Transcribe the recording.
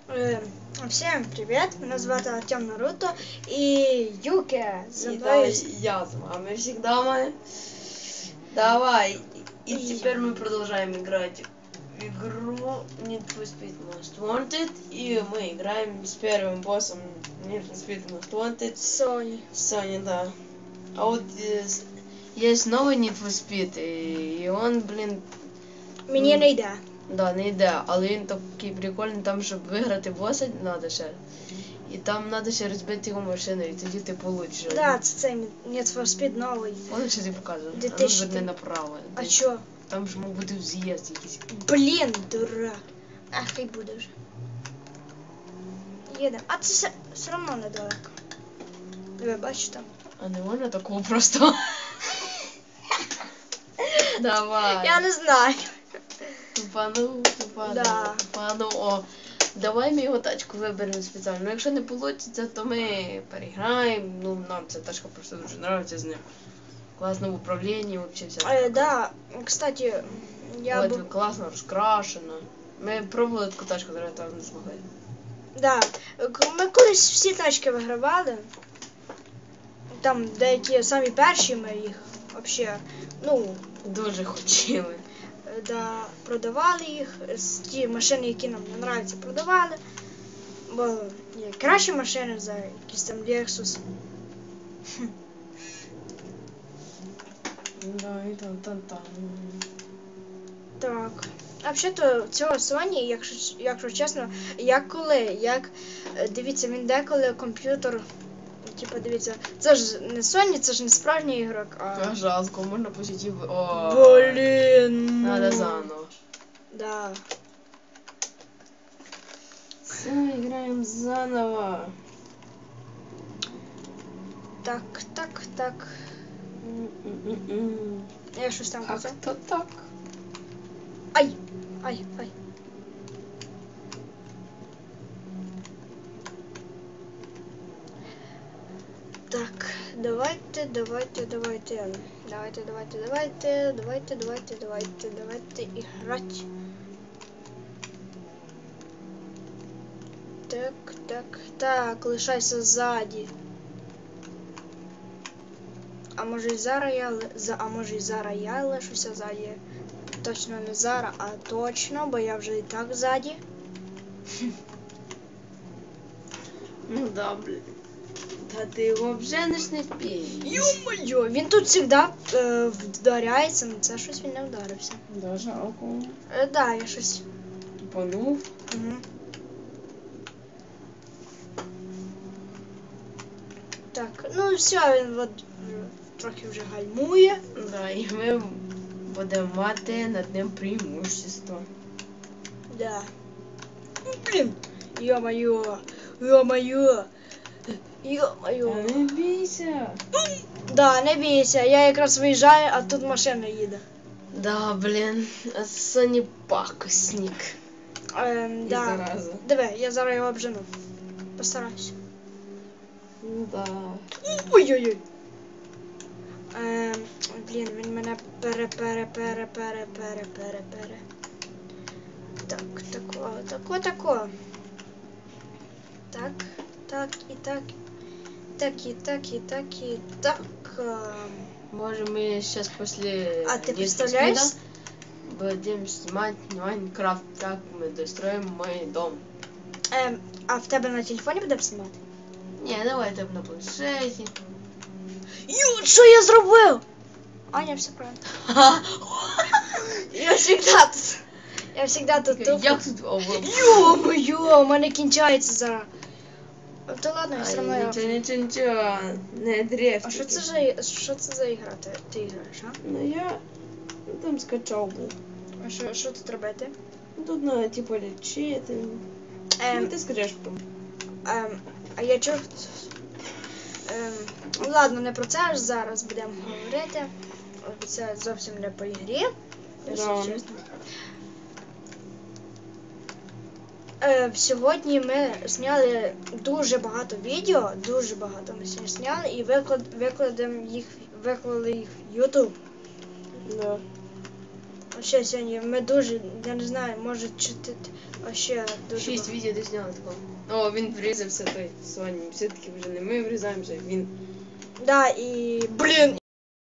Всем привет! Меня зовут Артем Наруто и Юке. И да, я с вами всегда мы. Давай. И теперь мы продолжаем играть в игру Need for Speed Most Wanted. И мы играем с первым боссом Need for Speed Most Wanted. Sony, да. А вот есть новый Need for Speed, и он, блин... Мені не йде. Да, не йде, але він такий прикольний, там, щоб виграти боса, треба ще. І там треба ще розбити його машину, і тоді ти получиш. Да, це Need for Speed новий. Вони ще ти показував. А ну верни направо. А що? Там ж мав бути з'їзд якийсь. Блін, дурак. А хай буде вже. Їдемо. А це все одно недалеко. Ви бачите? А не можна такого просто? Давай. Я не знаю. Тупану. Да. О, давай ми його тачку виберемо спеціально. Ну, якщо не вийде, то ми переграємо. Ну, нам ця тачка просто дуже подобається з ним. Класно в управлінні, взагалі вся. Да, кстати, я був... класно розкрашено. Ми пробували таку тачку, але там не змогли. Да, ми колись всі тачки вигравали. Там деякі самі перші ми їх взагалі, ну... Дуже хотіли. Да, продавали їх, ті машини, які нам не подобаються, продавали. Бо є кращі машини за якісь там Lexus. Да, і там. Так. А взагалі-то цього Sony, якщо чесно, дивіться, він деколи комп'ютер, типа, дивіться, це ж не Sony, це ж не справжній ігрок, а... Жалко, можна посетити... Блін! Надо заново. Да. Все, играем заново. Так. Я щось там казав. Как-то так. Ай. Так, давайте играть. Так, лишайся ззаді. А може і зараз я лишуся ззаді. Точно не зараз, а точно, бо я вже і так ззаді. Ну да, блин. Та ти його вже не впієш. Ё-моё, він тут завжди вдаряється, але це щось він не вдарився. Да, жалко. Да, я щось... Тупанув. Угу. Так, ну все, він от трохи вже гальмує. Да, і ми будемо мати над ним преимущество. Да. Блін, ё-моё. Не бійся. Да, не бійся, я якраз виїжджаю, а тут машина їде. Да, блін, Sony пакосник. Да. Зараза. Диви, я зараз його обжену. Постараюсь. Да. Ой-ой-ой. Блін, він мене пере. Так. Так. Може ми сейчас после... А ти представляєш? Будем снимать Майнкрафт, как мы достроим мой дом. А в тебе на телефоні будемо знімати? Не, давай там на планшеті. Що я зробив? Аня, все правильно. Я всегда тут. Як тут? Ё-моё, у мене кінчається зараз. То ладно, я все одно... Нічого, не дрефт. А що це за ігра ти граєш, а? Ну я там скачав був. А що тут робити? Тут надо типу лічити. Ну ти скажеш потім. А я чув... Ладно, не про це аж зараз будемо говорити. Це зовсім не по ігрі, якщо чесно. Сьогодні ми зняли дуже багато відео, ми сьогодні зняли і виклали їх в YouTube. Да. Ще сьогодні ми дуже, я не знаю, може чути ще дуже 6 багато. відео десь зняли такого. О, він врізався той Соні. Все-таки вже не ми врізаємося, він. Да, і, блін,